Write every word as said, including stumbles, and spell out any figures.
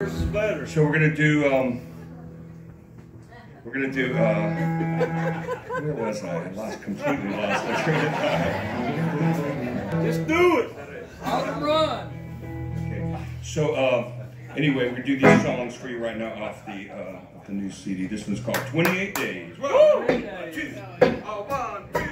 Better. So we're gonna do. Um, we're gonna do. Uh, where was I? I lost completely lost my train of thought. Just do it. Out and run. Okay. So uh, anyway, we're gonna do these songs for you right now off the uh, the new C D. This one's called twenty-eight days. One, two, oh, one, two.